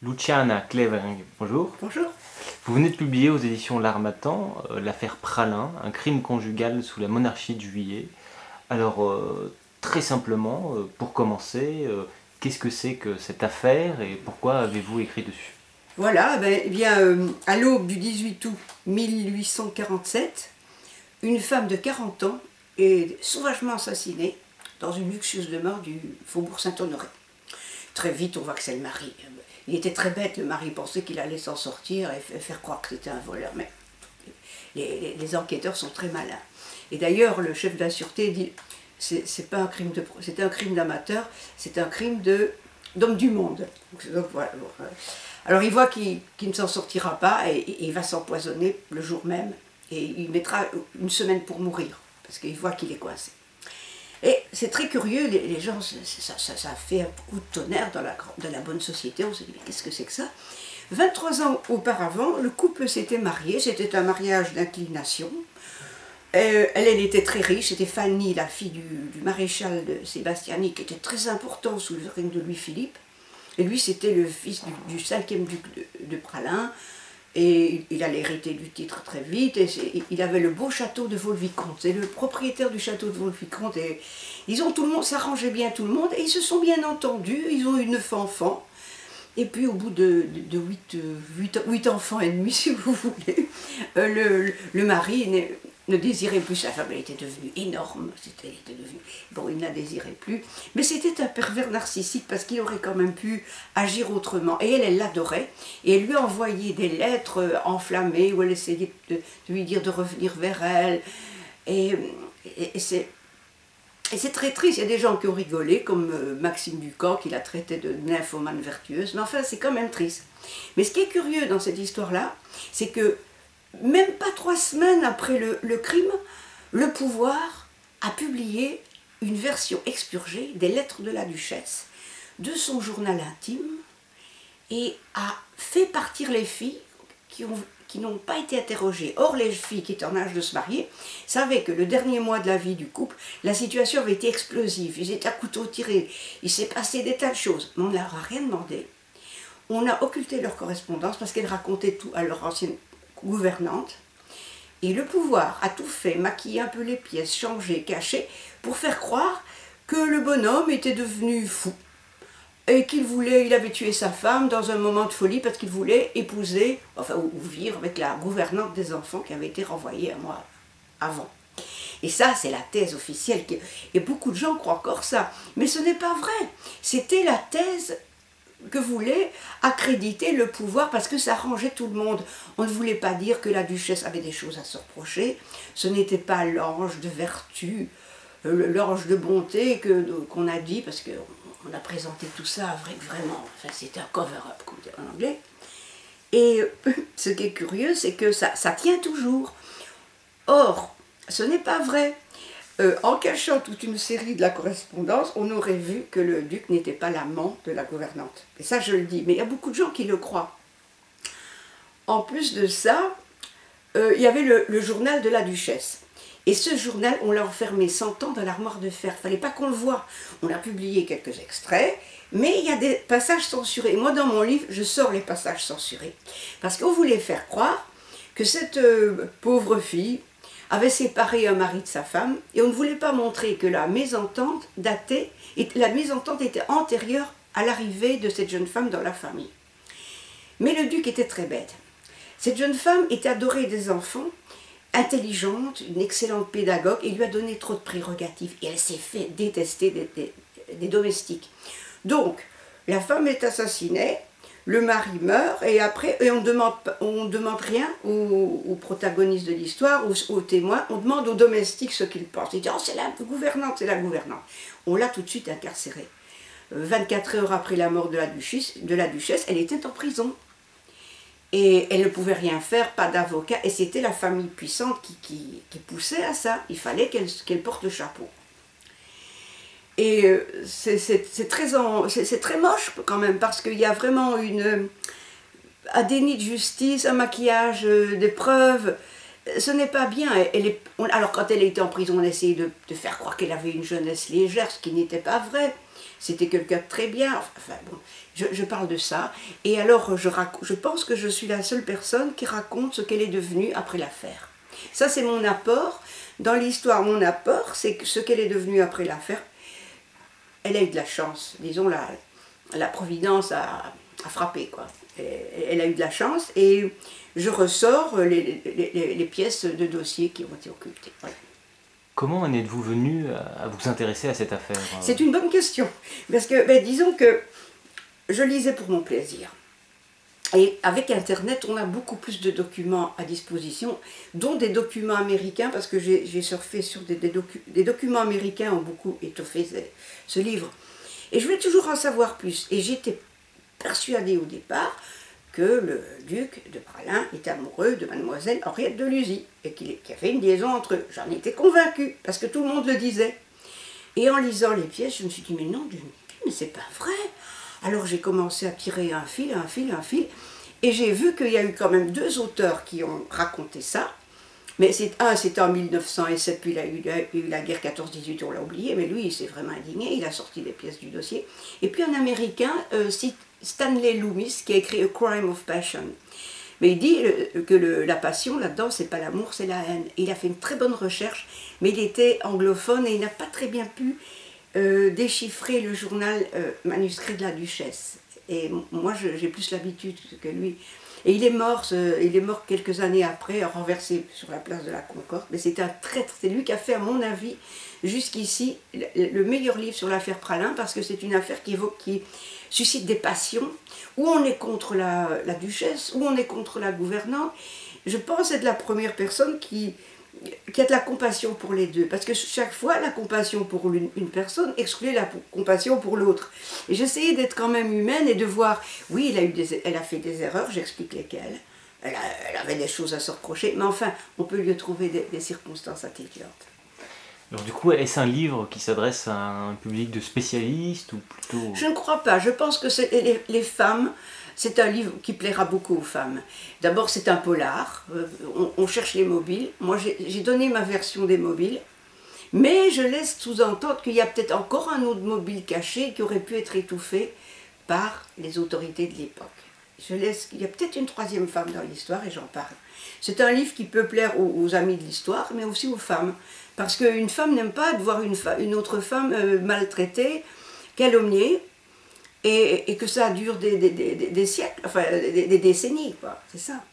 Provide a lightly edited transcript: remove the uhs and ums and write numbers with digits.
Luciana Clevering, bonjour. Bonjour. Vous venez de publier aux éditions L'Harmattan l'affaire Pralin, un crime conjugal sous la monarchie de Juillet. Alors, très simplement, pour commencer, qu'est-ce que c'est que cette affaire et pourquoi avez-vous écrit dessus? Voilà, à l'aube du 18 août 1847, une femme de 40 ans est sauvagement assassinée dans une luxueuse demeure du faubourg Saint-Honoré. Très vite, on voit que c'est le mari. Il était très bête, le mari pensait qu'il allait s'en sortir et faire croire que c'était un voleur. Mais les enquêteurs sont très malins. Et d'ailleurs, le chef de la sûreté dit c'est pas un crime c'était un crime d'amateur, c'est un crime d'homme du monde. Donc, voilà. Alors il voit qu'il ne s'en sortira pas et il va s'empoisonner le jour même et il mettra une semaine pour mourir parce qu'il voit qu'il est coincé. Et c'est très curieux, les gens, ça fait un coup de tonnerre dans la bonne société, on se dit mais qu'est-ce que c'est que ça? 23 ans auparavant, le couple s'était marié, c'était un mariage d'inclination. Elle était très riche, c'était Fanny, la fille du maréchal de Sébastiani, qui était très important sous le règne de Louis-Philippe. Et lui, c'était le fils du 5e duc de Pralin, et il allait hériter du titre très vite, et il avait le beau château de Vaux-le-Vicomte. C'est le propriétaire du château de Vaux-le-Vicomte, et tout le monde s'arrangeait bien tout le monde, et ils se sont bien entendus, ils ont eu 9 enfants. Et puis au bout de 8 enfants et demi, si vous voulez, le mari ne désirait plus sa femme, elle était devenue énorme, bon, il ne la désirait plus, mais c'était un pervers narcissique parce qu'il aurait quand même pu agir autrement, et elle l'adorait, et elle lui a envoyé des lettres enflammées où elle essayait de lui dire de revenir vers elle, et c'est très triste, il y a des gens qui ont rigolé, comme Maxime Ducamp, qui la traitait de nymphomane vertueuse, mais enfin c'est quand même triste. Mais ce qui est curieux dans cette histoire-là, c'est que même pas 3 semaines après le crime, le pouvoir a publié une version expurgée des lettres de la duchesse, de son journal intime, et a fait partir les filles qui n'ont pas été interrogées. Or, les filles qui étaient en âge de se marier savaient que le dernier mois de la vie du couple, la situation avait été explosive, ils étaient à couteau tiré, il s'est passé des tas de choses, mais on ne leur a rien demandé. On a occulté leur correspondance parce qu'elles racontaient tout à leur ancienne gouvernante, et le pouvoir a tout fait, maquiller un peu les pièces, changer, cacher, pour faire croire que le bonhomme était devenu fou, et il avait tué sa femme dans un moment de folie parce qu'il voulait épouser, enfin, ou vivre avec la gouvernante des enfants qui avait été renvoyée un mois avant. Et ça, c'est la thèse officielle, et beaucoup de gens croient encore ça, mais ce n'est pas vrai. C'était la thèse que voulait accréditer le pouvoir parce que ça arrangeait tout le monde. On ne voulait pas dire que la duchesse avait des choses à se reprocher, ce n'était pas l'ange de vertu, l'ange de bonté qu'on a dit, parce qu'on a présenté tout ça vraiment, enfin, c'était un cover-up, comme on dit en anglais. Et ce qui est curieux, c'est que ça tient toujours. Or, ce n'est pas vrai. En cachant toute une série de la correspondance, on aurait vu que le duc n'était pas l'amant de la gouvernante. Et ça, je le dis, mais il y a beaucoup de gens qui le croient. En plus de ça, il y avait le journal de la duchesse. Et ce journal, on l'a enfermé 100 ans dans l'armoire de fer. Il ne fallait pas qu'on le voie. On a publié quelques extraits, mais il y a des passages censurés. Moi, dans mon livre, je sors les passages censurés. Parce qu'on voulait faire croire que cette pauvre fille avait séparé un mari de sa femme, et on ne voulait pas montrer que la mésentente était antérieure à l'arrivée de cette jeune femme dans la famille. Mais le duc était très bête. Cette jeune femme était adorée des enfants, intelligente, une excellente pédagogue, et il lui a donné trop de prérogatives, et elle s'est fait détester des domestiques. Donc, la femme est assassinée, le mari meurt, et après, on ne demande rien aux protagonistes de l'histoire, aux témoins, on demande aux domestiques ce qu'ils pensent. Ils disent « Oh, c'est la gouvernante, c'est la gouvernante ». On l'a tout de suite incarcérée. 24 heures après la mort de la duchesse, elle était en prison. Et elle ne pouvait rien faire, pas d'avocat, et c'était la famille puissante qui poussait à ça. Il fallait qu'elle porte le chapeau. Et c'est très moche quand même, parce qu'il y a vraiment un déni de justice, un maquillage des preuves. Ce n'est pas bien. Alors quand elle était en prison, on essayait de faire croire qu'elle avait une jeunesse légère, ce qui n'était pas vrai. c'était quelqu'un de très bien. Enfin bon, je parle de ça. Et alors, je pense que je suis la seule personne qui raconte ce qu'elle est devenue après l'affaire. Ça, c'est mon apport. Dans l'histoire, mon apport, c'est que ce qu'elle est devenue après l'affaire, elle a eu de la chance. Disons, la providence a frappé, quoi. Elle a eu de la chance et je ressors les pièces de dossier qui ont été occultées. Voilà. Comment en êtes-vous venu à vous intéresser à cette affaire? C'est une bonne question. Parce que, ben, disons que je lisais pour mon plaisir. Et avec Internet, on a beaucoup plus de documents à disposition, dont des documents américains, parce que j'ai surfé sur des documents américains ont beaucoup étoffé ce livre. Et je voulais toujours en savoir plus. Et j'étais persuadée au départ que le duc de Praslin était amoureux de mademoiselle Henriette de Luzy, et qu'il y avait une liaison entre eux. J'en étais convaincue, parce que tout le monde le disait. Et en lisant les pièces, je me suis dit, mais non, mais c'est pas vrai. Alors j'ai commencé à tirer un fil, et j'ai vu qu'il y a eu quand même 2 auteurs qui ont raconté ça. Mais c'était en 1907, puis il a eu la guerre 14-18, on l'a oublié, mais lui, il s'est vraiment indigné, il a sorti des pièces du dossier. Et puis un Américain, Stanley Loomis, qui a écrit A Crime of Passion. Mais il dit que la passion, là-dedans, c'est pas l'amour, c'est la haine. Et il a fait une très bonne recherche, mais il était anglophone et il n'a pas très bien pu déchiffrer le journal manuscrit de la Duchesse. Et moi, j'ai plus l'habitude que lui. Et il est mort quelques années après, renversé sur la place de la Concorde. Mais c'est un traître, c'est lui qui a fait, à mon avis, jusqu'ici, le meilleur livre sur l'affaire Praslin, parce que c'est une affaire qui suscite des passions, où on est contre la duchesse, où on est contre la gouvernante. Je pense être la première personne qui a de la compassion pour les deux, parce que chaque fois, la compassion pour une personne exclut la compassion pour l'autre. Et j'essayais d'être quand même humaine et de voir, oui, elle a fait des erreurs, j'explique lesquelles, elle avait des choses à se reprocher, mais enfin, on peut lui trouver des circonstances atténuantes. Alors du coup, est-ce un livre qui s'adresse à un public de spécialistes ou plutôt... Je ne crois pas, je pense que les femmes... C'est un livre qui plaira beaucoup aux femmes. D'abord, c'est un polar, on cherche les mobiles. Moi, j'ai donné ma version des mobiles, mais je laisse sous-entendre qu'il y a peut-être encore un autre mobile caché qui aurait pu être étouffé par les autorités de l'époque. Il y a peut-être une 3e femme dans l'histoire et j'en parle. C'est un livre qui peut plaire aux amis de l'histoire, mais aussi aux femmes. Parce qu'une femme n'aime pas de voir une autre femme maltraitée, calomniée, et que ça dure des siècles, enfin des décennies, quoi. C'est ça.